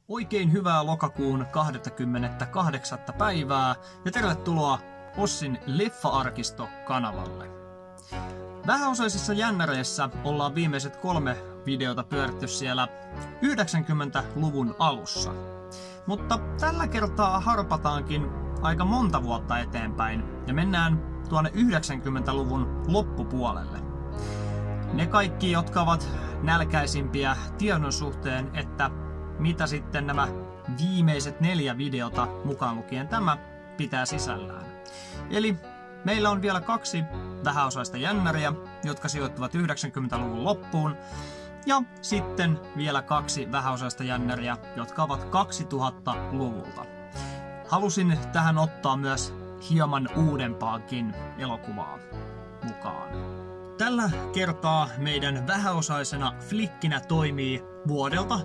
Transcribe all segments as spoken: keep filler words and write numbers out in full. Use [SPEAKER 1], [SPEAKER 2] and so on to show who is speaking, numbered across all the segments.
[SPEAKER 1] Oikein hyvää lokakuun kahdeskymmeneskahdeksas päivää ja tervetuloa Ossin Leffa-arkisto-kanavalle. Vähäosaisissa jännäreissä ollaan viimeiset kolme videota pyöritty siellä yhdeksänkymmentäluvun alussa. Mutta tällä kertaa harpataankin aika monta vuotta eteenpäin ja mennään tuonne yhdeksänkymmentäluvun loppupuolelle. Ne kaikki, jotka ovat nälkäisimpiä tiedon suhteen, että mitä sitten nämä viimeiset neljä videota mukaan lukien tämä pitää sisällään. Eli meillä on vielä kaksi vähäosaista jännäriä, jotka sijoittuvat yhdeksänkymmentäluvun loppuun, ja sitten vielä kaksi vähäosaista jännäriä, jotka ovat kaksituhattaluvulta. Halusin tähän ottaa myös hieman uudempaakin elokuvaa mukaan. Tällä kertaa meidän vähäosaisena flikkinä toimii vuodelta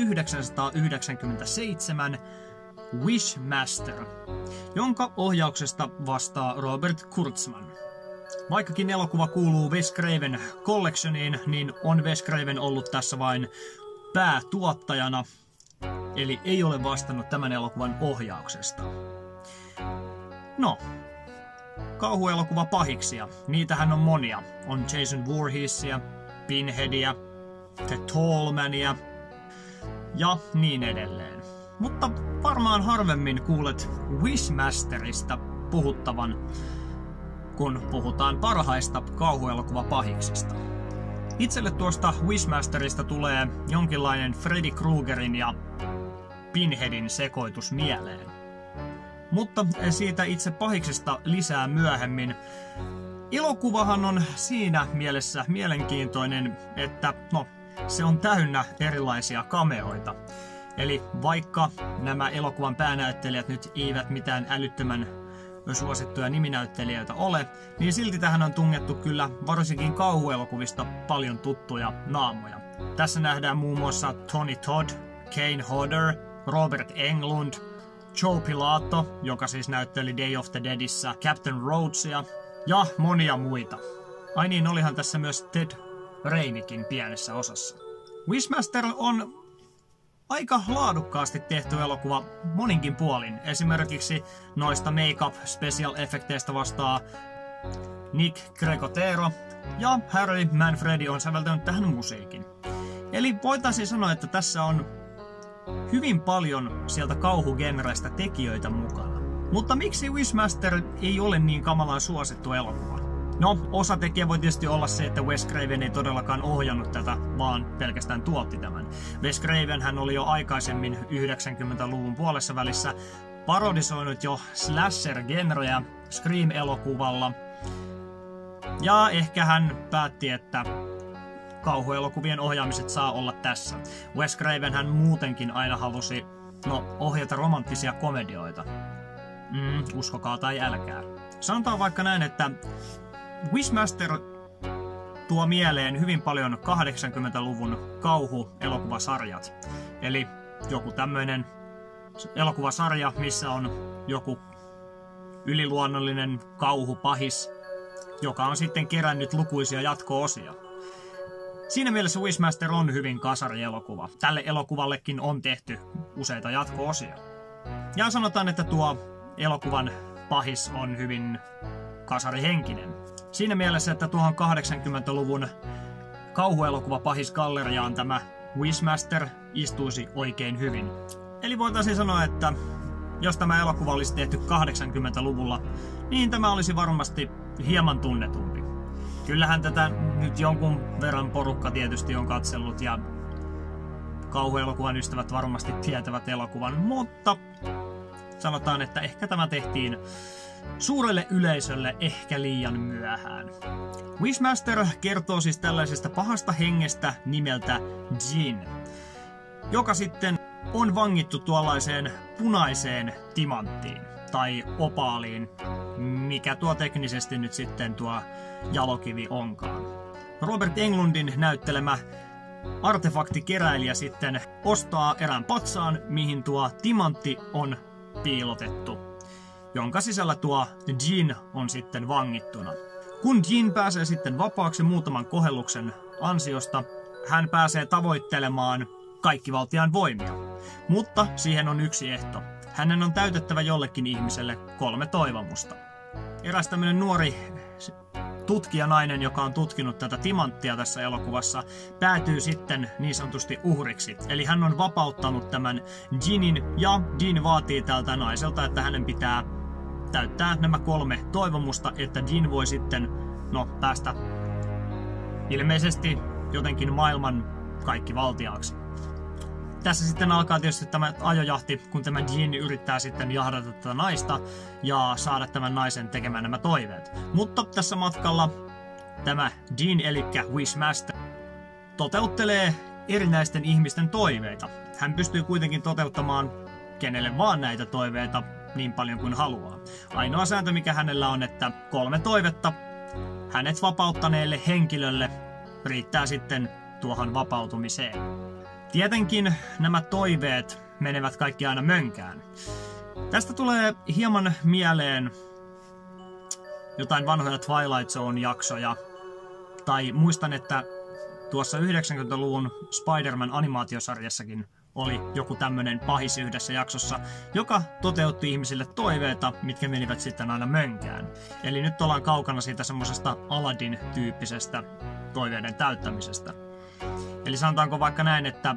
[SPEAKER 1] tuhatyhdeksänsataayhdeksänkymmentäseitsemän Wishmaster, jonka ohjauksesta vastaa Robert Kurtzman. Vaikkakin elokuva kuuluu Wes Craven Collectioniin, niin on Wes Craven ollut tässä vain päätuottajana, eli ei ole vastannut tämän elokuvan ohjauksesta. No, kauhuelokuva pahiksia. Niitähän on monia. On Jason Voorheesia, Pinheadia, The Tallmania ja niin edelleen. Mutta varmaan harvemmin kuulet Wishmasterista puhuttavan, kun puhutaan parhaista kauhuelokuvapahiksista. Itselle tuosta Wishmasterista tulee jonkinlainen Freddy Kruegerin ja Pinheadin sekoitus mieleen. Mutta siitä itse pahiksesta lisää myöhemmin. Elokuvahan on siinä mielessä mielenkiintoinen, että no, se on täynnä erilaisia cameoita. Eli vaikka nämä elokuvan päänäyttelijät nyt eivät mitään älyttömän suosittuja niminäyttelijöitä ole, niin silti tähän on tungettu kyllä varsinkin kauhuelokuvista paljon tuttuja naamoja. Tässä nähdään muun muassa Tony Todd, Kane Hodder, Robert Englund, Joe Pilato, joka siis näytteli Day of the Deadissä Captain Rhodesia, ja monia muita. Ai niin, olihan tässä myös Ted Raimikin pienessä osassa. Wishmaster on aika laadukkaasti tehty elokuva moninkin puolin. Esimerkiksi noista make-up special effecteistä vastaa Nick Gregotero, ja Harry Manfredi on säveltänyt tähän musiikin. Eli voitaisiin sanoa, että tässä on hyvin paljon sieltä kauhugenreistä tekijöitä mukana. Mutta miksi Wishmaster ei ole niin kamalan suosittu elokuva? No, osatekijä voi tietysti olla se, että Wes Craven ei todellakaan ohjannut tätä, vaan pelkästään tuotti tämän. Wes Craven hän oli jo aikaisemmin yhdeksänkymmentäluvun puolessa välissä parodisoinut jo slasher-genreä Scream-elokuvalla. Ja ehkä hän päätti, että kauhuelokuvien ohjaamiset saa olla tässä. Wes Craven hän muutenkin aina halusi, no, ohjata romanttisia komedioita. Mm, uskokaa tai älkää. Sanotaan vaikka näin, että Wishmaster tuo mieleen hyvin paljon kahdeksankymmentäluvun kauhuelokuvasarjat. Eli joku tämmöinen elokuvasarja, missä on joku yliluonnollinen kauhupahis, joka on sitten kerännyt lukuisia jatko-osia. Siinä mielessä Wishmaster on hyvin kasarielokuva. Tälle elokuvallekin on tehty useita jatko-osia. Ja sanotaan, että tuo elokuvan pahis on hyvin kasarihenkinen. Siinä mielessä, että tuohon kahdeksankymmentäluvun kauhuelokuvapahisgalleriaan tämä Wishmaster istuisi oikein hyvin. Eli voitaisiin sanoa, että jos tämä elokuva olisi tehty kahdeksankymmentäluvulla, niin tämä olisi varmasti hieman tunnetumpi. Kyllähän tätä nyt jonkun verran porukka tietysti on katsellut ja kauhuelokuvan ystävät varmasti tietävät elokuvan, mutta sanotaan, että ehkä tämä tehtiin suurelle yleisölle ehkä liian myöhään. Wishmaster kertoo siis tällaisesta pahasta hengestä nimeltä Djinn, joka sitten on vangittu tuollaiseen punaiseen timanttiin tai opaaliin, mikä tuo teknisesti nyt sitten tuo jalokivi onkaan. Robert Englundin näyttelemä artefaktikeräilijä sitten ostaa erään patsaan, mihin tuo timantti on piilotettu, jonka sisällä tuo Djinn on sitten vangittuna. Kun Djinn pääsee sitten vapaaksi muutaman kohelluksen ansiosta, hän pääsee tavoittelemaan kaikkivaltiaan voimia. Mutta siihen on yksi ehto. Hänen on täytettävä jollekin ihmiselle kolme toivomusta. Eräs tämmöinen nuori tutkijanainen, joka on tutkinut tätä timanttia tässä elokuvassa, päätyy sitten niin sanotusti uhriksi. Eli hän on vapauttanut tämän djinnin ja djinn vaatii tältä naiselta, että hänen pitää täyttää nämä kolme toivomusta, että djinn voi sitten no, päästä ilmeisesti jotenkin maailman kaikki valtiaaksi. Tässä sitten alkaa tietysti tämä ajojahti, kun tämä djinn yrittää sitten jahdata tätä naista ja saada tämän naisen tekemään nämä toiveet. Mutta tässä matkalla tämä djinn, eli Wishmaster, toteuttelee erinäisten ihmisten toiveita. Hän pystyy kuitenkin toteuttamaan kenelle vaan näitä toiveita niin paljon kuin haluaa. Ainoa sääntö, mikä hänellä on, että kolme toivetta hänet vapauttaneelle henkilölle riittää sitten tuohon vapautumiseen. Tietenkin nämä toiveet menevät kaikki aina mönkään. Tästä tulee hieman mieleen jotain vanhoja Twilight Zone-jaksoja. Tai muistan, että tuossa yhdeksänkymmentäluvun Spider-Man animaatiosarjassakin oli joku tämmönen pahis yhdessä jaksossa, joka toteutti ihmisille toiveita, mitkä menivät sitten aina mönkään. Eli nyt ollaan kaukana siitä semmosesta Aladdin-tyyppisestä toiveiden täyttämisestä. Eli sanotaanko vaikka näin, että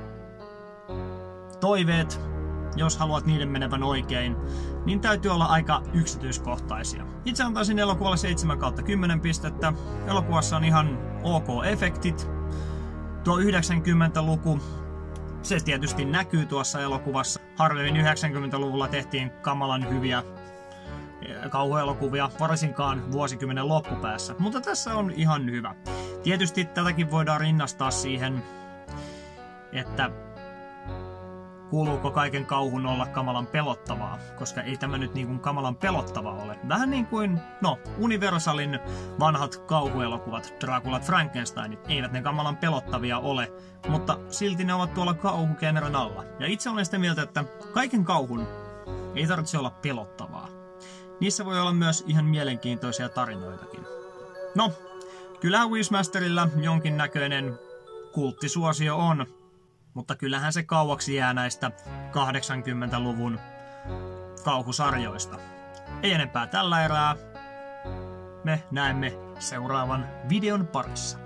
[SPEAKER 1] toiveet, jos haluat niiden menevän oikein, niin täytyy olla aika yksityiskohtaisia. Itse antaisin elokuvalle seitsemän kautta kymmenen pistettä. Elokuvassa on ihan ok-efektit. Tuo yhdeksänkymmentäluku, se tietysti näkyy tuossa elokuvassa. Harvemmin yhdeksänkymmentäluvulla tehtiin kamalan hyviä kauhuelokuvia, varsinkaan vuosikymmenen loppupäässä. Mutta tässä on ihan hyvä. Tietysti tätäkin voidaan rinnastaa siihen, että kuuluuko kaiken kauhun olla kamalan pelottavaa, koska ei tämä nyt niin kuin kamalan pelottavaa ole. Vähän niin kuin, no, Universalin vanhat kauhuelokuvat, Draculat, Frankensteinit, eivät ne kamalan pelottavia ole, mutta silti ne ovat tuolla kauhugenren alla. Ja itse olen sitä mieltä, että kaiken kauhun ei tarvitse olla pelottavaa. Niissä voi olla myös ihan mielenkiintoisia tarinoitakin. No, kyllähän Wishmasterilla jonkinnäköinen kulttisuosio on, mutta kyllähän se kauaksi jää näistä kahdeksankymmentäluvun kauhusarjoista. Ei enempää tällä erää. Me näemme seuraavan videon parissa.